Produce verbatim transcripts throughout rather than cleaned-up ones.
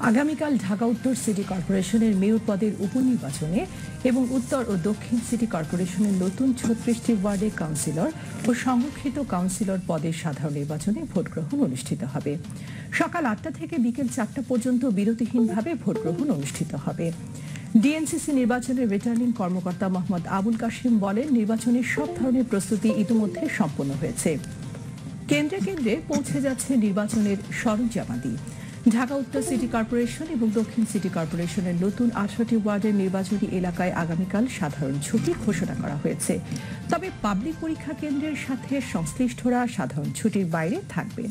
আগামীকাল ঢাকা উত্তর সিটি কর্পোরেশনের মেয়র পদের উপনির্বাচনে এবং উত্তর ও দক্ষিণ সিটি কর্পোরেশনের নতুন ছত্রিশটি ওয়ার্ডে কাউন্সিলর ও সংরক্ষিত কাউন্সিলর পদের সাধারণ নির্বাচনে ভোট গ্রহণ অনুষ্ঠিত হবে। সকাল আটটা থেকে বিকেল চারটা পর্যন্ত বিরতিহীনভাবে ভোট গ্রহণ অনুষ্ঠিত হবে। ডিএনসিসি নির্বাচনের রিটার্নিং কর্মকর্তা মোহাম্মদ আবুল কাশিম বলেন, নির্বাচনের সব ধরনের প্রস্তুতি ইতিমধ্যে সম্পন্ন হয়েছে। কেন্দ্রে কেন্দ্রে পৌঁছে যাচ্ছে নির্বাচনের সরঞ্জামাদি। ঢাকা উত্তর সিটি কর্পোরেশন এবং দক্ষিণ সিটি কর্পোরেশনের নতুন আঠারোটি ওয়ার্ডের নির্বাচনী এলাকায় আগামীকাল সাধারণ ছুটি ঘোষণা করা হয়েছে। তবে পাবলিক পরীক্ষা কেন্দ্রের সাথে সংশ্লিষ্টরা সাধারণ ছুটির বাইরে থাকবেন।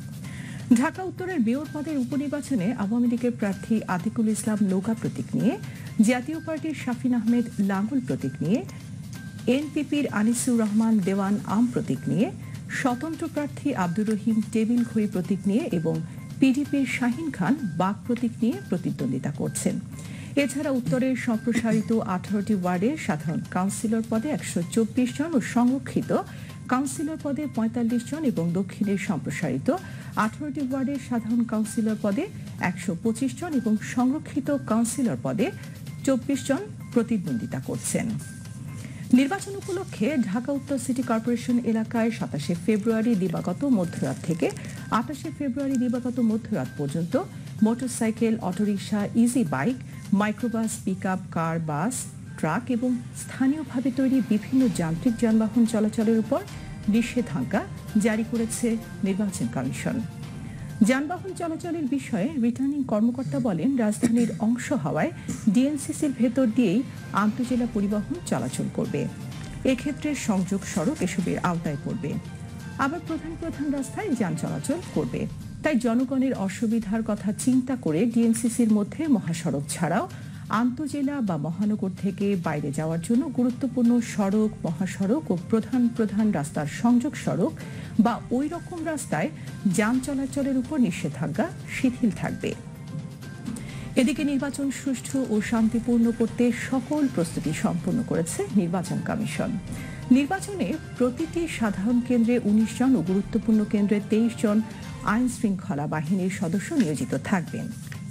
ঢাকা উত্তরের মেয়র পদের উপনির্বাচনে আওয়ামী লীগের প্রার্থী আতিকুল ইসলাম নৌকা প্রতীক নিয়ে, জাতীয় পার্টির শাফিন আহমেদ লাঙ্গল প্রতীক নিয়ে, এনপিপির আনিসুর রহমান দেওয়ান আম প্রতীক নিয়ে, স্বতন্ত্র প্রার্থী আব্দুর রহিম টেবিল ঘড়ি প্রতীক নিয়ে এবং পিডিপির শাহিন খান বাঘ প্রতীক নিয়ে প্রতিদ্বন্দ্বিতা করছেন। এছাড়া উত্তরের সম্প্রসারিত আঠারোটি ওয়ার্ডের সাধারণ কাউন্সিলর পদে একশো চব্বিশ জন ও সংরক্ষিত কাউন্সিলর পদে পঁয়তাল্লিশ জন এবং দক্ষিণের সম্প্রসারিত আঠারোটি ওয়ার্ডের সাধারণ কাউন্সিলর পদে একশো পঁচিশ জন এবং সংরক্ষিত কাউন্সিলর পদে চব্বিশ জন প্রতিদ্বন্দ্বিতা করছেন। নির্বাচন উপলক্ষে ঢাকা উত্তর সিটি কর্পোরেশন এলাকায় সাতাশে ফেব্রুয়ারি দিবাগত মধ্যরাত থেকে আটাশে ফেব্রুয়ারি দিবাগত মধ্যরাত পর্যন্ত motorcycle, autorickshaw, easy bike, microbus, pickup, car, bus, truck এবং স্থানীয়ভাবে তৈরি বিভিন্ন যান্ত্রিক যানবাহন চলাচলের উপর নিষেধাজ্ঞা জারি করেছে নির্বাচন কমিশন। যানবাহন চলাচলের বিষয়ে রিটার্নিং কর্মকর্তা বলেন, রাজধানীর অংশ হওয়ায় ডিএনসিসির ভেতর দিয়েই আন্তঃজেলা পরিবহন চলাচল করবে। এক্ষেত্রে সংযোগ সড়ক এসবের আওতায় পড়বে। আবার প্রধান প্রধান রাস্তায় যান চলাচল করবে। তাই জনগণের অসুবিধার কথা চিন্তা করে ডিএনসিসির মধ্যে মহাসড়ক ছাড়াও আন্তঃজেলা বা মহানগর থেকে বাইরে যাওয়ার জন্য গুরুত্বপূর্ণ সড়ক, মহাসড়ক ও প্রধান প্রধান রাস্তার সংযোগ সড়ক বা ওই রকম রাস্তায় যান চলাচলের উপর নিষেধাজ্ঞা শিথিল থাকবে। এদিকে নির্বাচন সুষ্ঠু ও শান্তিপূর্ণ করতে সকল প্রস্তুতি সম্পন্ন করেছে নির্বাচন কমিশন। নির্বাচনে প্রতিটি সাধারণ কেন্দ্রে উনিশ জন ও গুরুত্বপূর্ণ কেন্দ্রে তেইশ জন আইন শৃঙ্খলা বাহিনীর সদস্য নিয়োজিত থাকবেন।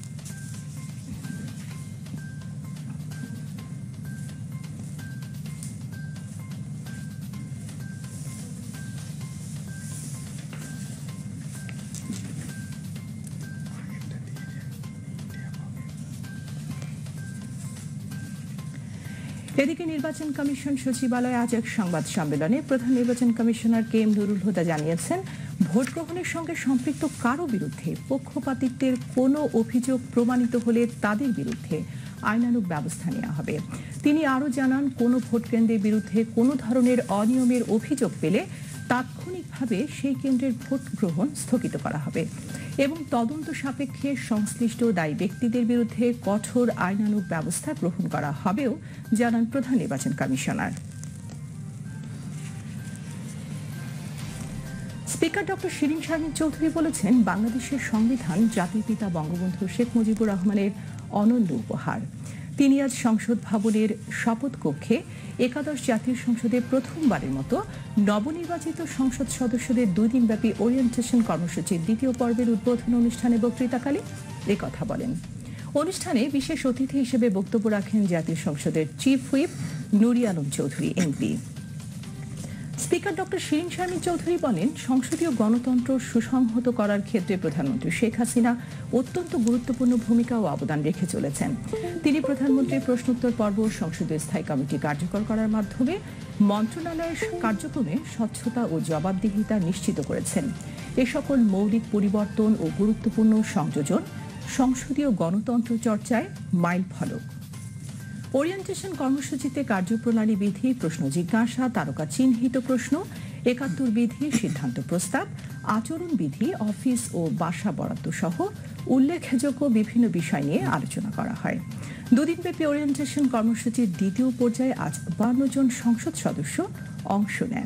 এদিকে নির্বাচন কমিশন সচিবালয়ে আজ এক সংবাদ সম্মেলনে প্রধান নির্বাচন commissioner K M Nurul Huda জানিয়েছেন, ভোট গ্রহণের সঙ্গে সম্পৃক্ত কারো বিরুদ্ধে পক্ষপাতিত্বের কোনো অভিযোগ প্রমাণিত হলে তাদের বিরুদ্ধে আইনানুগ ব্যবস্থা নেওয়া হবে। তিনি আরও জানান, কোনো ভোট কেন্দ্রের বিরুদ্ধে কোনো ধরনের অনিয়মের অভিযোগ পেলে তাৎক্ষণিকভাবে সেই কেন্দ্রের ভোট গ্রহণ স্থগিত করা হবে এবং তদন্ত সাপেক্ষে সংশ্লিষ্ট দায়ী ব্যক্তিদের বিরুদ্ধে কঠোর আইনানুগ ব্যবস্থা গ্রহণ করা হবেও জানান প্রধান নির্বাচন commissioner. Speaker doctor Shirin Sharmin Chowdhury বলেছেন, বাংলাদেশের সংবিধান জাতির পিতা বঙ্গবন্ধু শেখ মুজিবুর রহমানের অনন্য উপহার। তিনি আজ সংসদ ভবনের শপথ কক্ষে একাদশ জাতীয় সংসদে প্রথমবারের মতো নবনির্বাচিত সংসদ সদস্যদের দুই দিনব্যাপী ওরিয়েন্টেশন কর্মসূচির দ্বিতীয় পর্বের উদ্বোধন অনুষ্ঠানে বক্তৃতাকালে এ কথা বলেন। অনুষ্ঠানে বিশেষ অতিথি হিসেবে বক্তব্য রাখেন জাতীয় সংসদের chief whip Nuri Alam Chowdhury MP. Speaker doctor Shirin Sharmin Chowdhury বলেন, সংসদীয় গণতন্ত্র সুসংহত করার ক্ষেত্রে প্রধানমন্ত্রী শেখ হাসিনা অত্যন্ত গুরুত্বপূর্ণ ভূমিকা ও অবদান রেখে চলেছেন। তিনি প্রধানমন্ত্রীর প্রশ্নোত্তর পর্ব, সংসদীয় স্থায়ী কমিটি কার্যকর করার মাধ্যমে মন্ত্রণালয়ের কার্যক্রমে স্বচ্ছতা ও জবাবদিহিতা নিশ্চিত করেছেন। এ সকল মৌলিক পরিবর্তন ও গুরুত্বপূর্ণ সংযোজন সংসদীয় গণতন্ত্র চর্চায় মাইল ফলক। ওরিয়েন্টেশন কর্মসূচিতে কার্যপ্রণালী বিধি, প্রশ্ন জিজ্ঞাসা, তারকা চিহ্নিত প্রশ্ন, একাত্তর বিধি, সিদ্ধান্ত প্রস্তাব, আচরণ বিধি, অফিস ও বাসা বরাদ্দ সহ উল্লেখযোগ্য বিভিন্ন বিষয় নিয়ে আলোচনা করা হয়। দুদিনব্যাপী ওরিয়েন্টেশন কর্মসূচির দ্বিতীয় পর্যায়ে আজ বান্ন জন সংসদ সদস্য অংশ নেন।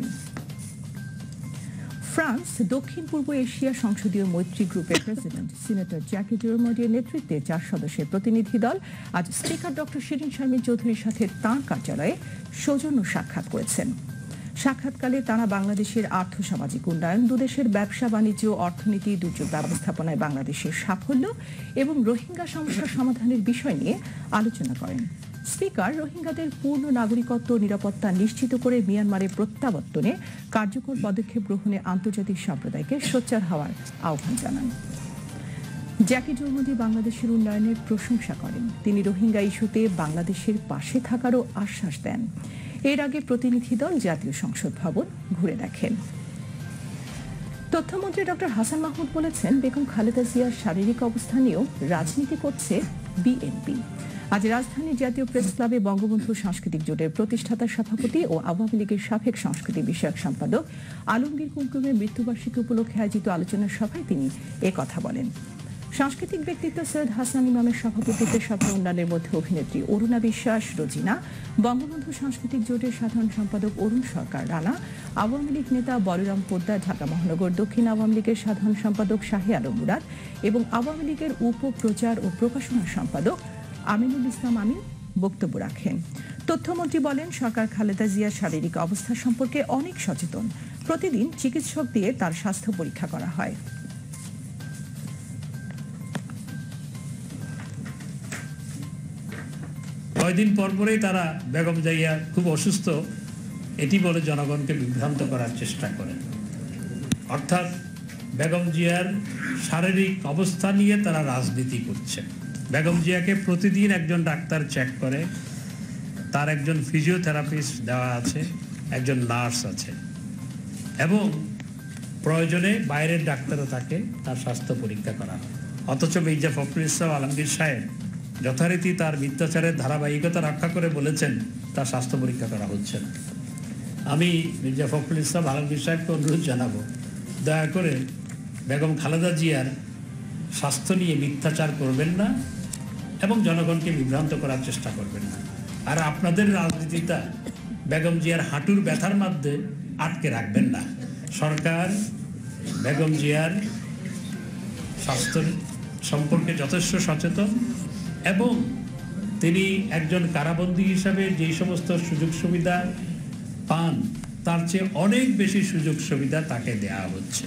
ফ্রান্স দক্ষিণ পূর্ব এশিয়া সংসদীয় মৈত্রী গ্রুপের প্রেসিডেন্ট সিনেটর জ্যাকি ডুরমোডির নেতৃত্বে চার সদস্যের প্রতিনিধি দল আজ স্পিকার ডক্টর শিরিন শারমিন চৌধুরীর সাথে তাঁর কার্যালয়ে সৌজন্য সাক্ষাৎ করেছেন। সাক্ষাৎকালে তারা বাংলাদেশের আর্থসামাজিক উন্নয়ন, দুদেশের ব্যবসা বাণিজ্য, অর্থনীতি, দুর্যোগ ব্যবস্থাপনায় বাংলাদেশের সাফল্য এবং রোহিঙ্গা সমস্যা সমাধানের বিষয় নিয়ে আলোচনা করেন। স্পিকার রোহিঙ্গাদের পূর্ণ নাগরিকত্ব নিরাপত্তা নিশ্চিত করে মিয়ানমারে প্রত্যাবর্তনে কার্যকর পদক্ষেপ গ্রহণে আন্তর্জাতিক সম্প্রদায়কে সোচ্চার হওয়ার আহ্বান জানান। জ্যাকি জোরমুদি বাংলাদেশের উন্নয়নের প্রশংসা করেন। তিনি রোহিঙ্গা ইস্যুতে বাংলাদেশের পাশে থাকারও আশ্বাস দেন। এর আগে প্রতিনিধি দল জাতীয় সংসদ ভবন ঘুরে দেখেন। তথ্যমন্ত্রী ডক্টর হাসান মাহমুদ বলেছেন, বেগম খালেদা জিয়ার শারীরিক অবস্থা নিয়েও রাজনীতি করছে বিএনপি। আজ রাজধানীর জাতীয় প্রেস ক্লাবে বঙ্গবন্ধু সাংস্কৃতিক জোটের প্রতিষ্ঠাতা সভাপতি ও আওয়ামী লীগের সাবেক সংস্কৃতি বিষয়ক সম্পাদক আলমগীর কুমকুমের মৃত্যুবার্ষিকী উপলক্ষে আয়োজিত আলোচনা সভায় তিনি একথা বলেন। সাংস্কৃতিক ব্যক্তিত্ব সৈয়দ হাসান ইমামের সভাপতিত্বে সভা উন্নয়নের মধ্যে অভিনেত্রী অরুণা বিশ্বাস, রোজিনা, বঙ্গবন্ধু সাংস্কৃতিক জোটের সাধারণ সম্পাদক অরুণ সরকার রানা, আওয়ামী লীগ নেতা বলরাম পোদ্দার, ঢাকা মহানগর দক্ষিণ আওয়ামী লীগের সাধারণ সম্পাদক শাহে আলম মুরাদ এবং আওয়ামী লীগের উপপ্রচার ও প্রকাশনা সম্পাদক আমিনুল ইসলাম আমিন বক্তব্য রাখেন। তথ্যমন্ত্রী বলেন, সরকার খালেদা জিয়ার শারীরিক অবস্থা সম্পর্কে অনেক সচেতন। প্রতিদিন চিকিৎসক দিয়ে তার স্বাস্থ্য পরীক্ষা করা হয়। কয়দিন পর পরেই তারা বেগম জিয়া খুব অসুস্থ এটি বলে জনগণকে বিভ্রান্ত করার চেষ্টা করেন। অর্থাৎ বেগম জিয়ার শারীরিক অবস্থা নিয়ে তারা রাজনীতি করছে। বেগম জিয়াকে প্রতিদিন একজন ডাক্তার চেক করে, তার একজন ফিজিওথেরাপিস্ট দেওয়া আছে, একজন নার্স আছে এবং প্রয়োজনে বাইরের ডাক্তারও থাকে, তার স্বাস্থ্য পরীক্ষা করা হয়। অথচ মির্জা ফখরুল ইসলাম আলমগীর সাহেব যথারীতি তার মিথ্যাচারের ধারাবাহিকতা রক্ষা করে বলেছেন তার স্বাস্থ্য পরীক্ষা করা হচ্ছে না। আমি মির্জা ফখরুল ইসলাম আলমগীর সাহেবকে অনুরোধ জানাবো, দয়া করে বেগম খালেদা জিয়ার স্বাস্থ্য নিয়ে মিথ্যাচার করবেন না এবং জনগণকে বিভ্রান্ত করার চেষ্টা করবেন না। আর আপনাদের রাজনীতিটা বেগম জিয়ার হাঁটুর ব্যথার মধ্যে আটকে রাখবেন না। সরকার বেগম জিয়ার স্বাস্থ্য সম্পর্কে যথেষ্ট সচেতন এবং তিনি একজন কারাবন্দী হিসাবে যেই সমস্ত সুযোগ সুবিধা পান তার চেয়ে অনেক বেশি সুযোগ সুবিধা তাকে দেয়া হচ্ছে।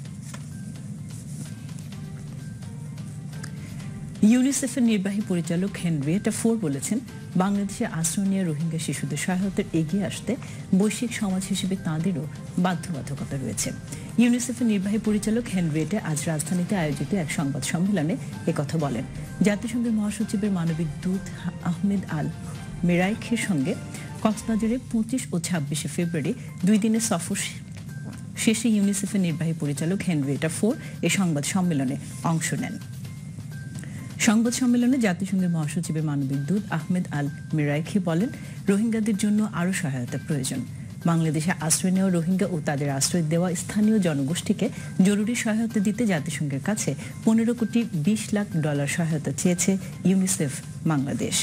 ইউনিসেফের নির্বাহী পরিচালক হেনরিয়েটা ফোর বলেছেন, বাংলাদেশে আশ্রয় নিয়ে রোহিঙ্গা শিশুদের সহায়তায় এগিয়ে আসতে বৈশ্বিক সমাজ হিসেবে তাঁদেরও বাধ্যবাধকতা রয়েছে। ইউনিসেফের নির্বাহী পরিচালক হেনরিয়েটা আজ রাজধানীতে আয়োজিত এক সংবাদ সম্মেলনে একথা বলেন। জাতিসংঘের মহাসচিবের মানবিক দূত আহমেদ আল মেরাইখের সঙ্গে কক্সবাজারে পঁচিশ ও ছাব্বিশে ফেব্রুয়ারি দুই দিনের সফর শেষে ইউনিসেফের নির্বাহী পরিচালক হেনরিয়েটা ফোর এ সংবাদ সম্মেলনে অংশ নেন। সংবাদ সম্মেলনে জাতিসংঘের মহাসচিবের মানবিক দূত আহমেদ আল মেরাইখি বলেন, রোহিঙ্গাদের জন্য আরও সহায়তা প্রয়োজন। বাংলাদেশে আশ্রয় নেওয়া রোহিঙ্গা ও তাদের আশ্রয় দেওয়া স্থানীয় জনগোষ্ঠীকে জরুরি সহায়তা দিতে জাতিসংঘের কাছে পনেরো কোটি বিশ লাখ ডলার সহায়তা চেয়েছে ইউনিসেফ বাংলাদেশ।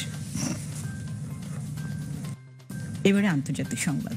এবারে আন্তর্জাতিক সংবাদ।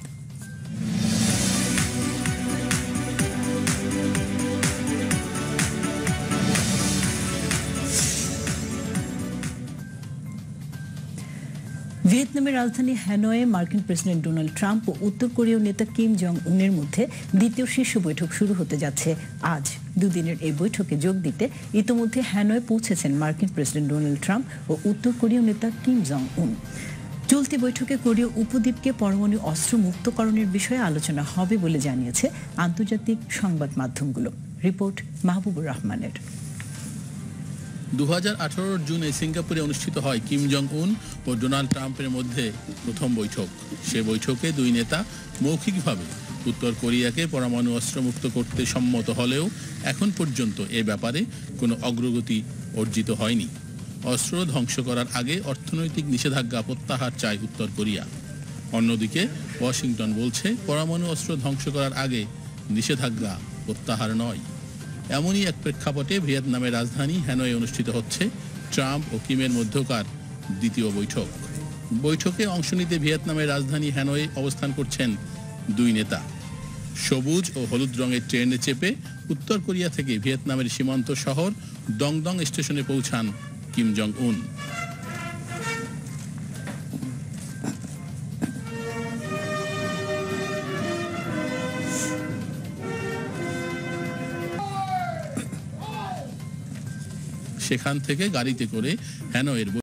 ভিয়েতনামের রাজধানী হ্যানয়ে মার্কিন প্রেসিডেন্ট ডোনাল্ড ট্রাম্প ও উত্তর কোরীয় নেতা কিম জং উনের মধ্যে দ্বিতীয় শীর্ষ বৈঠক শুরু হতে যাচ্ছে আজ। দুদিনের এই বৈঠকে যোগ দিতে ইতিমধ্যে হ্যানয়ে পৌঁছেছেন মার্কিন প্রেসিডেন্ট ডোনাল্ড ট্রাম্প ও উত্তর কোরীয় নেতা কিম জং উন। চলতি বৈঠকে কোরীয় উপদ্বীপকে পরমাণু অস্ত্র মুক্তকরণের বিষয়ে আলোচনা হবে বলে জানিয়েছে আন্তর্জাতিক সংবাদ মাধ্যমগুলো। রিপোর্ট মাহবুবুর রহমানের। দু হাজার আঠারোর জুনে সিঙ্গাপুরে অনুষ্ঠিত হয় কিম জং উন ও ডোনাল্ড ট্রাম্পের মধ্যে প্রথম বৈঠক। সে বৈঠকে দুই নেতা মৌখিকভাবে উত্তর কোরিয়াকে পরমাণু অস্ত্রমুক্ত করতে সম্মত হলেও এখন পর্যন্ত এ ব্যাপারে কোনো অগ্রগতি অর্জিত হয়নি। অস্ত্র ধ্বংস করার আগে অর্থনৈতিক নিষেধাজ্ঞা প্রত্যাহার চায় উত্তর কোরিয়া। অন্যদিকে ওয়াশিংটন বলছে, পরমাণু অস্ত্র ধ্বংস করার আগে নিষেধাজ্ঞা প্রত্যাহার নয়। এমনই এক প্রেক্ষাপটে ভিয়েতনামের রাজধানী হ্যানয়ে অনুষ্ঠিত হচ্ছে ট্রাম্প ও কিমের মধ্যকার দ্বিতীয় বৈঠক। বৈঠকে অংশ নিতে ভিয়েতনামের রাজধানী হ্যানয়ে অবস্থান করছেন দুই নেতা। সবুজ ও হলুদ রঙের ট্রেনে চেপে উত্তর কোরিয়া থেকে ভিয়েতনামের সীমান্ত শহর ডংডং স্টেশনে পৌঁছান কিম জং উন। সেখান থেকে গাড়িতে করে হ্যানয়ের